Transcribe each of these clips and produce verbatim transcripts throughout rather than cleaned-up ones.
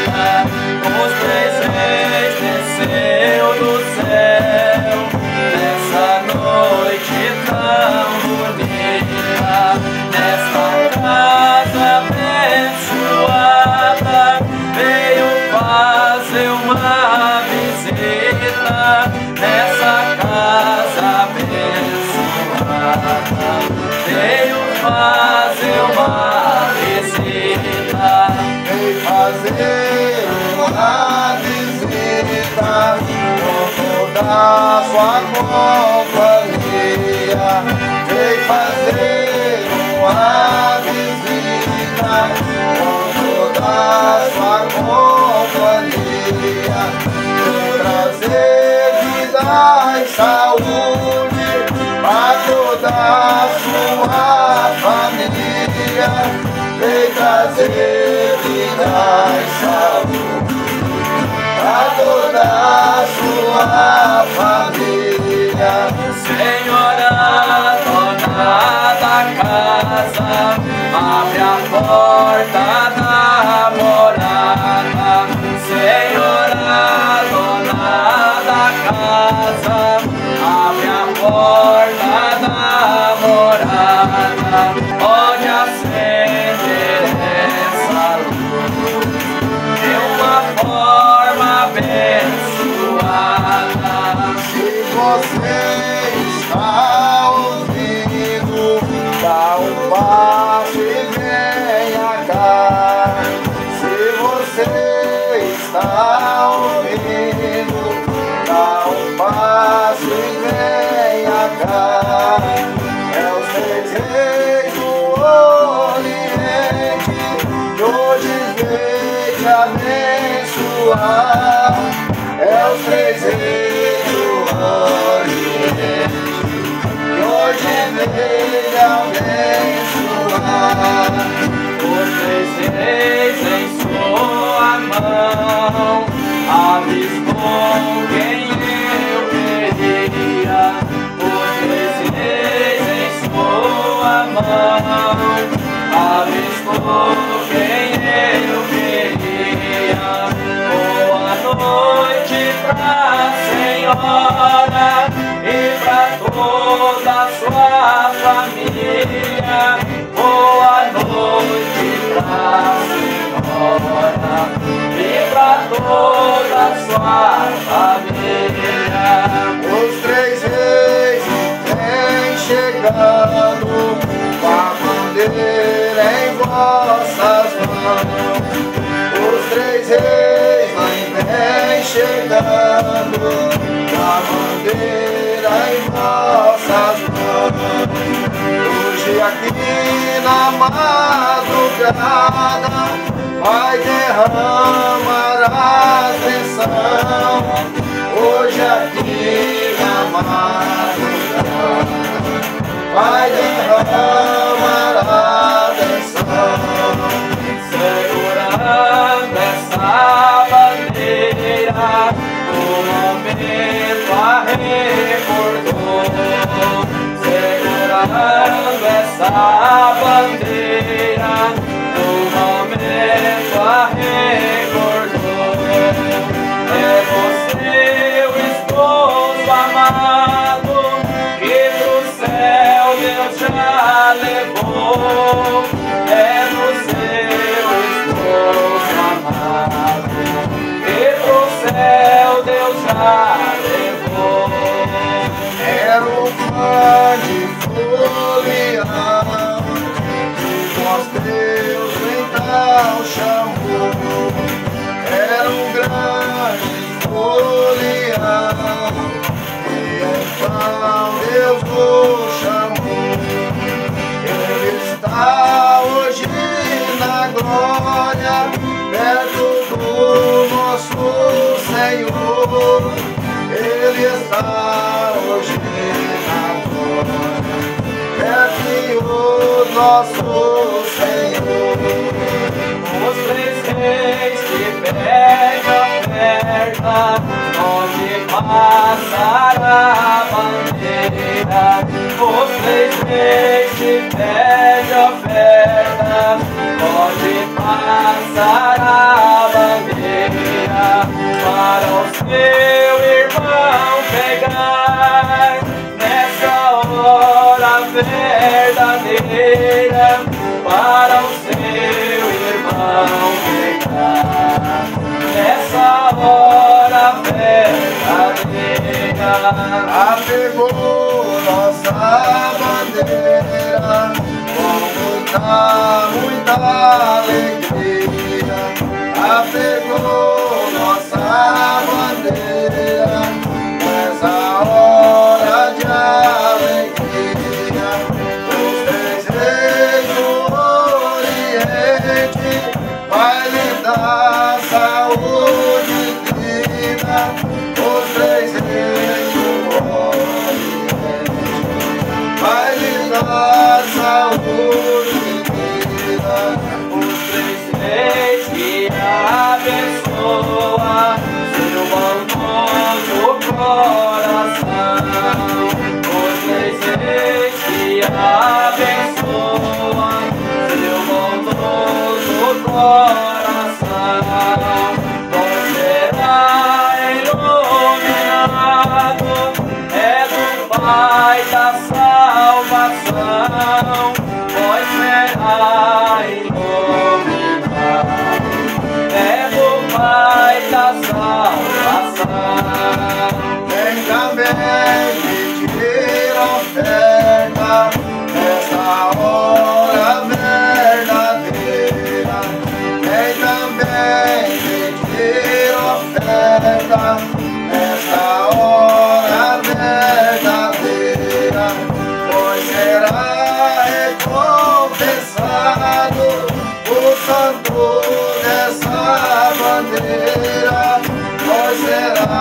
Os três reis desceu do céu nessa noite tão bonita, nesta casa abençoada veio fazer uma visita. Nessa casa abençoada veio fazer uma visita. Veio fazer uma visita com toda a sua companhia. Veio fazer uma visita com toda a sua companhia. Veio trazer vida e saúde para toda a sua família. Veio trazer vida e saúde para toda a sua família. Senhora, dona da casa, abre a porta da morada. Senhora, dona da casa, abre a porta da morada. Pode acender essa luz de uma forma abençoada. Se você está ouvindo, dá um passo e venha cá. Se você está ouvindo, dá um passo e venha cá. É os três reis do Oriente que hoje veio te abençoar. É os três reis do Oriente que hoje veio abençoar. Os três reis em sua mão avistou quem eu queria. Os três reis em sua mão avistou quem eu queria. Boa noite pra senhora e pra toda a sua família. Boa noite pra senhora e pra toda a sua família. Os três reis vêm chegando com a bandeira em vossas mãos. Os três reis vêm chegando com a bandeira em vossas mãos. Hoje aqui na madrugada vai derramar a bênção. Hoje aqui na madrugada vai derramar a bênção. Segurando essa bandeira, no momento a recordou. Segurando essa bandeira, no momento a recordou. É você o esposo amado que pro céu Deus já levou. É no seu esposo amado que pro céu Deus já levou. Era o grande folião que nós Deus então chamou. Era um grande folião que então Deus o chamou. Ele está hoje na glória, perto do nosso Senhor. Ele está hoje na glória, perto do nosso Senhor. Os três reis que pedem oferta, onde passar a bandeira. Os três reis que pedem oferta, onde passar a bandeira. apegou nossa bandeira com muita, muita alegria. Apegou nossa bandeira nessa hora de alegria. Os três reis do Oriente vai lhe dar saúde e vida. Os três reis do Oriente vai lhe dar saúde e vida. Os três reis que abençoa seu bondoso coração. Os três reis que abençoa seu bondoso coração. Pois será iluminado, é do Pai da salvação. Pois será iluminado, é do Pai da salvação. Vem também pedir oferta nessa hora verdadeira. Vem também pedir oferta nessa hora verdadeira. Pois será recompensado o santo dessa bandeira. Pois será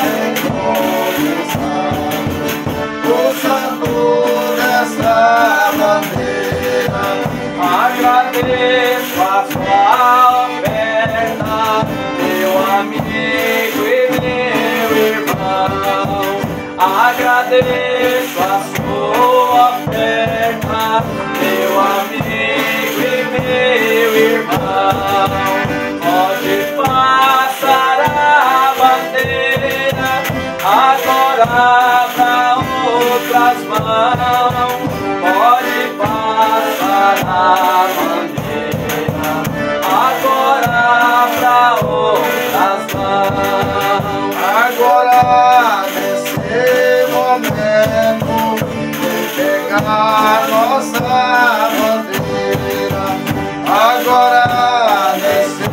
recompensado o santo dessa bandeira. Agradeço a sua oferta, meu amigo e meu irmão. Agradeço a sua oferta, meu amigo e meu irmão. Pode passar a bandeira agora pra outras mãos. Pode passar a bandeira agora pra outras mãos. Agora nesse momento de pegar nossa bandeira. Agora nesse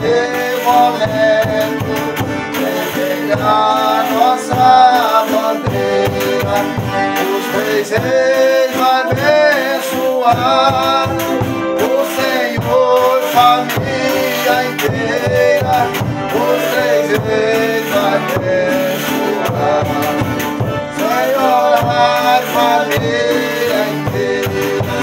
momento de pegar nossa bandeira. Os três reis abençoados, o Senhor, família inteira. Os três reis abençoados, Senhor, a família inteira.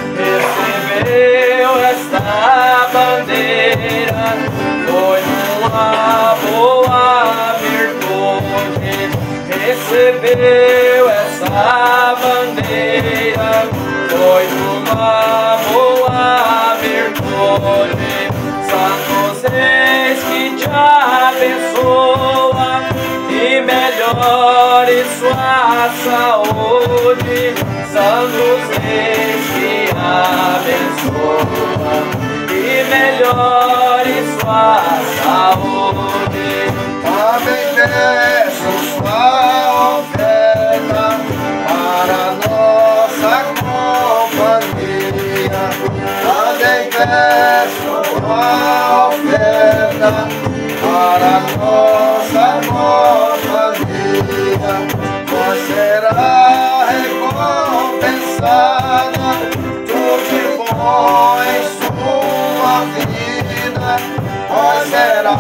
Recebeu esta bandeira, foi uma boa virtude. Recebeu essa bandeira, foi uma boa virtude. Santos reis que te abençoa e melhore sua saúde. Santos reis que abençoa e melhore sua saúde. Também peço sua oferta para nossa companhia. Também peço sua oferta para nossa companhia. Pois será recompensada tudo de bom em sua vida. Pois será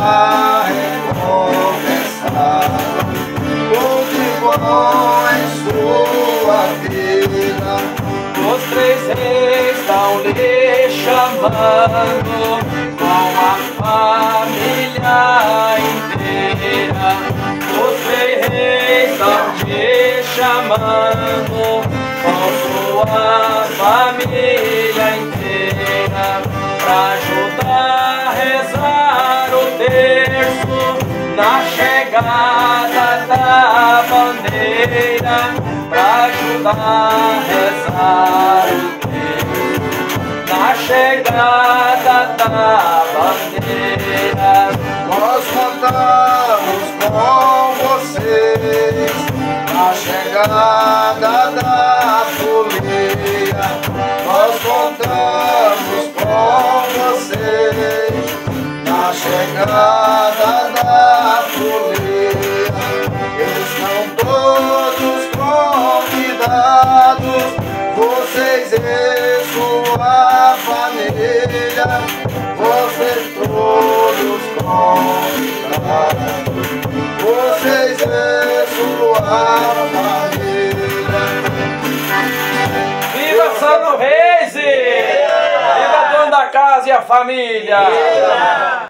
recompensada tudo de bom em sua vida. Os três reis estão lhe chamando com a família inteira. Os três reis estão te chamando com sua família inteira pra ajudar a rezar o terço na chegada da bandeira, pra ajudar a rezar o terço na chegada da bandeira. Nós contamos com vocês na chegada da folia, nós contamos com vocês. Na chegada da folia, estão todos convidados, vocês e sua família, vocês todos convidados, vocês e sua família. Viva Sandro Reis! Viva dono da casa e a família!